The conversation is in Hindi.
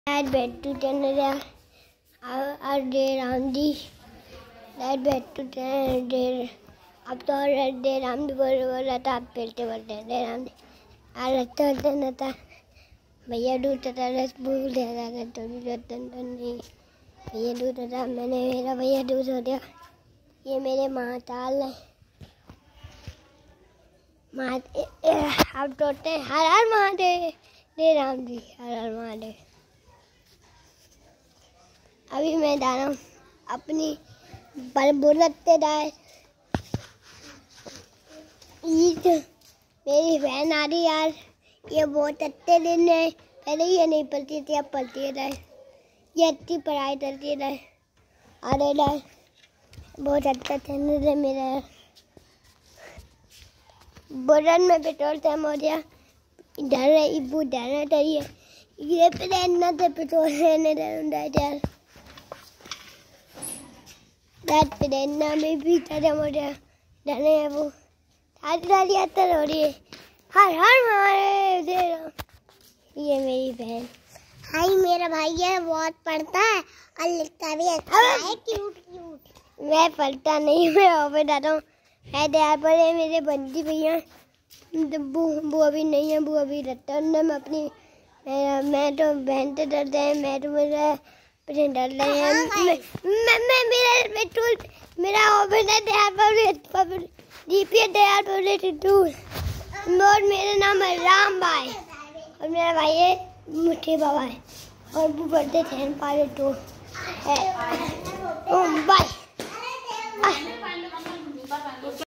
Dad went to Canada. Day Ram ji. Dad went to Canada. अब तो डे राम जी बोला था, आप पेलते बोलते हैं डे राम जी। लगता होता न था भैया दूध था, रस भूल गया था, थोड़ी रतन नहीं भैया दूध था, मैंने मेरा भैया दूध हो गया। ये मेरे महाकाल है, आप तोड़ते हैं हर हर महादेव, डे राम जी हर हर महादेव। अभी मैं जा रहा हूँ अपनी बलबुरते दाए ईद। मेरी बहन आ रही यार, ये बहुत अच्छे दिन है। पहले ये नहीं पढ़ती थी, अब पढ़ती है। ये अच्छी पढ़ाई करती है। अरे यार बहुत अच्छा चैनल है मेरा। बोरन में पेट्रोल टैम हो गया, इधर है इबू डरना चाहिए, ये प्लेन से पेट्रोल लेने यार। रात प्लेन में भी खत्म हो गया, डरने है वो सारी यात्रा हो रही है। हर हर महादेव। ये मेरी बहन। हाय मेरा भाई है, बहुत पढ़ता है और लिखता भी अच्छा है, क्यूट क्यूट। मैं पढ़ता नहीं, मैं ऑफिस जाता हूँ। पर है मेरे बंदी भैया, वो अभी नहीं है, वो अभी रहता है। मैं अपनी मैं तो बहन से डरते हैं, मैं तो मेरा डर रहे हैं। मैं मेरा पेट्रोल मेरा ऑफिस है जीपीएस तैयार और मेरा नाम है राम भाई और मेरा भाई है मुठ्ठी बाबा है और वो बढ़ते थे पाले तो है। बाय।